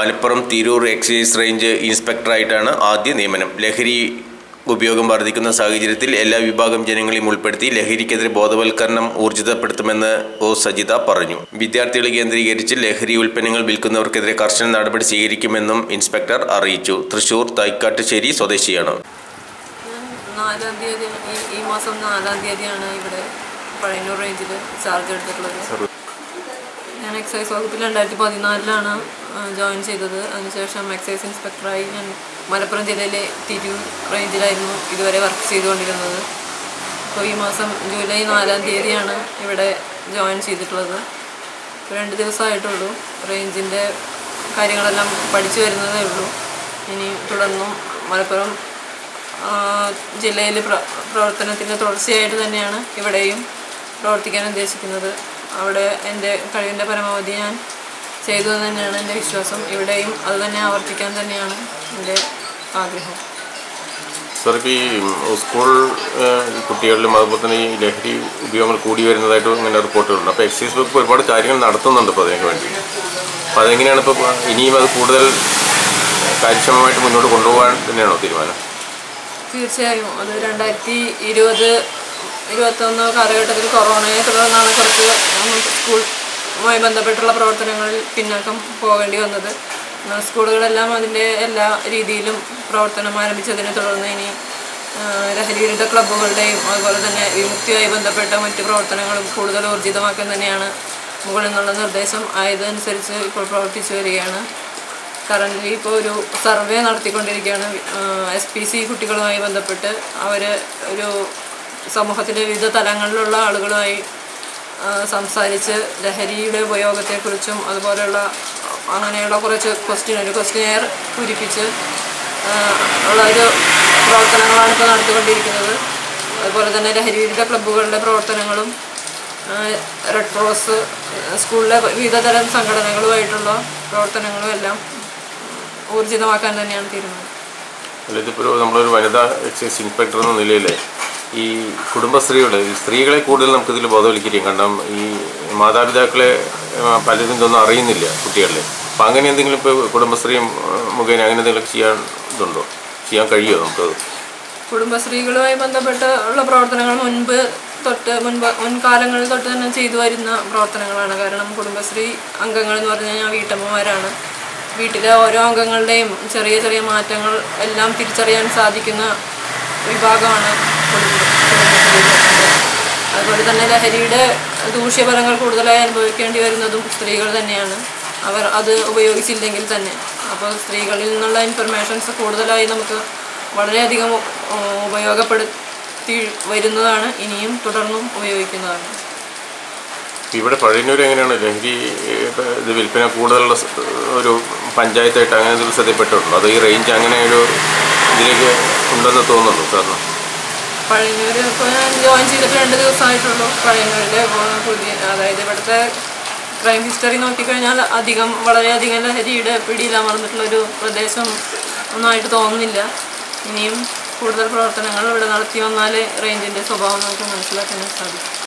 Malappuram Tirur excise range ഇൻസ്പെക്ടറായിട്ടാണ് ആദ്യ നിയമനം. ലഹരി ഉപയോഗം വർദ്ധിക്കുന്ന സാഹചര്യത്തിൽ എല്ലാ വിഭാഗം ജനങ്ങളെയും ഉൾപ്പെടുത്തി ലഹരിക്കെതിരെ ബോധവൽക്കരണം ഊർജിതപ്പെടുത്തുമെന്ന് സജിത പറഞ്ഞു. വിദ്യാർത്ഥികളെ കേന്ദ്രീകരിച്ച് ലഹരി ഉൽപ്പന്നങ്ങൾ വിൽക്കുന്നവർക്കെതിരെ കർശന നടപടി സ്വീകരിക്കുമെന്നും ഇൻസ്പെക്ടർ അറിയിച്ചു. തൃശൂർ തൈക്കാട്ടുശ്ശേരി സ്വദേശിയാണ്. ഈ മാസം 4-ാം തീയതിയാണ് ഇവിടെ പഴയന്നൂർ റേഞ്ചിൽ ചാർജ് എടുത്തിട്ടുള്ളത്. ഞാൻ എക്സൈസ് വകുപ്പിൽ 2014 ജോയിൻ ചെയ്തത്. അതിനുശേഷം എക്സൈസ് ഇൻസ്പെക്ടറായി ഞാൻ മലപ്പുറം ജില്ലയിലെ തിരൂർ റേഞ്ചിലായിരുന്നു ഇതുവരെ വർക്ക് ചെയ്തുകൊണ്ടിരുന്നത്. അപ്പോൾ ഈ മാസം ജൂലൈ 4-ാം തീയതിയാണ് ഇവിടെ ജോയിൻ ചെയ്തിട്ടുള്ളത്. 2 ദിവസമായിട്ടുള്ളൂ. റേഞ്ചിൻ്റെ കാര്യങ്ങളെല്ലാം പഠിച്ചു വരുന്നതേ ഉള്ളൂ. ഇനി തുടർന്നും മലപ്പുറം ജില്ലയിൽ പ്രവർത്തനത്തിൻ്റെ തുടർച്ചയായിട്ട് തന്നെയാണ് ഇവിടെയും പ്രവർത്തിക്കാൻ ഉദ്ദേശിക്കുന്നത്. അവിടെ എൻ്റെ കഴിവിൻ്റെ പരമാവധി ഞാൻ ചെയ്തു എന്ന് തന്നെയാണ് എൻ്റെ വിശ്വാസം. ഇവിടെയും അത് തന്നെ ആവർത്തിക്കാൻ തന്നെയാണ് എൻ്റെ ആഗ്രഹം. സാർ, ഇപ്പോൾ ഈ സ്കൂൾ കുട്ടികളിലും അതുപോലെ തന്നെ ഈ ലഹരി ഉപയോഗങ്ങൾ കൂടി വരുന്നതായിട്ട് ഇങ്ങനെ റിപ്പോർട്ടുകളുണ്ട്. അപ്പോൾ എക്സൈസ് വകുപ്പ് ഒരുപാട് കാര്യങ്ങൾ നടത്തുന്നുണ്ട് ഇപ്പോൾ അതിന് വേണ്ടി. അപ്പോൾ അതെങ്ങനെയാണ് ഇപ്പോൾ ഇനിയും അത് കൂടുതൽ കാര്യക്ഷമമായിട്ട് മുന്നോട്ട് കൊണ്ടുപോകാൻ തന്നെയാണോ തീരുമാനം? തീർച്ചയായും. അത് 2020-21 കാലഘട്ടത്തിൽ കൊറോണയെ തുടർന്നാണ് കുറച്ച് സ്കൂളുമായി ബന്ധപ്പെട്ടുള്ള പ്രവർത്തനങ്ങളിൽ പിന്നാക്കം പോകേണ്ടി വന്നത്. സ്കൂളുകളെല്ലാം അതിൻ്റെ എല്ലാ രീതിയിലും പ്രവർത്തനം ആരംഭിച്ചതിനെ തുടർന്ന് ഇനി ലഹരി വിരുദ്ധ ക്ലബ്ബുകളുടെയും അതുപോലെ തന്നെ വിമുക്തിയുമായി ബന്ധപ്പെട്ട മറ്റ് പ്രവർത്തനങ്ങളും കൂടുതൽ ഊർജിതമാക്കാൻ തന്നെയാണ് മുകളിൽ നിന്നുള്ള നിർദ്ദേശം ആയതനുസരിച്ച് ഇപ്പോൾ പ്രവർത്തിച്ചു വരികയാണ്. കറൻ്റ് ഇപ്പോൾ ഒരു സർവേ നടത്തിക്കൊണ്ടിരിക്കുകയാണ്. SPC കുട്ടികളുമായി ബന്ധപ്പെട്ട് അവർ ഒരു സമൂഹത്തിൻ്റെ വിവിധ തലങ്ങളിലുള്ള ആളുകളുമായി സംസാരിച്ച് ലഹരിയുടെ ഉപയോഗത്തെക്കുറിച്ചും അതുപോലെയുള്ള അങ്ങനെയുള്ള കുറച്ച് ക്വസ്റ്റ്യനെയർ പൂരിപ്പിച്ച് ഉള്ള ഒരു പ്രവർത്തനങ്ങളാണ് ഇപ്പോൾ നടത്തിക്കൊണ്ടിരിക്കുന്നത്. അതുപോലെ തന്നെ ലഹരി വിരുദ്ധ ക്ലബ്ബുകളുടെ പ്രവർത്തനങ്ങളും റെഡ് ക്രോസ് സ്കൂളിലെ വിവിധ തരം സംഘടനകളുമായിട്ടുള്ള പ്രവർത്തനങ്ങളും എല്ലാം ഊർജിതമാക്കാൻ തന്നെയാണ് തീരുമാനം. ഇതിപ്പോൾ നമ്മളൊരു വനിതാ എക്സൈസ് ഇൻസ്പെക്ടർ എന്ന നിലയിൽ ഈ കുടുംബശ്രീയുടെ സ്ത്രീകളെ കൂടുതൽ നമുക്കിതിൽ ബോധവൽക്കരിക്കും. കാരണം ഈ മാതാപിതാക്കളെ പലരും ഇതൊന്നും അറിയുന്നില്ല കുട്ടികളിലെ. അപ്പോൾ അങ്ങനെ എന്തെങ്കിലും ഇപ്പോൾ കുടുംബശ്രീ മുഖേന അങ്ങനെ എന്തെങ്കിലും ചെയ്യാൻ കഴിയുമോ നമുക്കത്? കുടുംബശ്രീകളുമായി ബന്ധപ്പെട്ട് ഉള്ള പ്രവർത്തനങ്ങൾ മുൻകാലങ്ങളിൽ തൊട്ട് തന്നെ ചെയ്തു വരുന്ന പ്രവർത്തനങ്ങളാണ്. കാരണം കുടുംബശ്രീ അംഗങ്ങൾ എന്ന് പറഞ്ഞു കഴിഞ്ഞാൽ വീട്ടമ്മമാരാണ്. വീട്ടിലെ ഓരോ അംഗങ്ങളുടെയും ചെറിയ ചെറിയ മാറ്റങ്ങൾ എല്ലാം തിരിച്ചറിയാൻ സാധിക്കുന്ന വിഭാഗമാണ് കുടുംബശ്രീ. അതുപോലെ തന്നെ ലഹരിയുടെ ദൂഷ്യഫലങ്ങൾ കൂടുതലായി അനുഭവിക്കേണ്ടി വരുന്നതും സ്ത്രീകൾ തന്നെയാണ്. അവർ അത് ഉപയോഗിച്ചില്ലെങ്കിൽ തന്നെ. അപ്പോൾ സ്ത്രീകളിൽ നിന്നുള്ള ഇൻഫർമേഷൻസ് കൂടുതലായി നമുക്ക് വളരെയധികം ഉപയോഗപ്പെടുത്തി വരുന്നതാണ്. ഇനിയും തുടർന്നും ഉപയോഗിക്കുന്നതാണ്. ഇവിടെ പഴയന്നൂർ എങ്ങനെയാണ് ലഹരി ഇത് വിൽപ്പന കൂടുതലുള്ള ഒരു പഞ്ചായത്തായിട്ട് അങ്ങനെ ഒരു ശ്രദ്ധപ്പെട്ടിട്ടുണ്ടോ? അത് ഈ റേഞ്ച് അങ്ങനെ ഒരു ഇതിലേക്ക് ഉണ്ടെന്ന് തോന്നുന്നുണ്ടോ സാറിന്? പഴയന്നൂർ ഇപ്പോൾ ഞാൻ ജോയിൻ ചെയ്തിട്ട് 2 ദിവസമായിട്ടുള്ളൂ. പഴയന്നൂരിലെ അതായത് ഇവിടുത്തെ ക്രൈം ഹിസ്റ്ററി നോക്കിക്കഴിഞ്ഞാൽ വളരെയധികം ലഹരിയുടെ പിടിയിലമർന്നിട്ടുള്ളൊരു പ്രദേശം ഒന്നായിട്ട് തോന്നുന്നില്ല. ഇനിയും കൂടുതൽ പ്രവർത്തനങ്ങൾ ഇവിടെ നടത്തി വന്നാൽ റേഞ്ചിൻ്റെ സ്വഭാവം നമുക്ക് മനസ്സിലാക്കാൻ സാധിക്കും.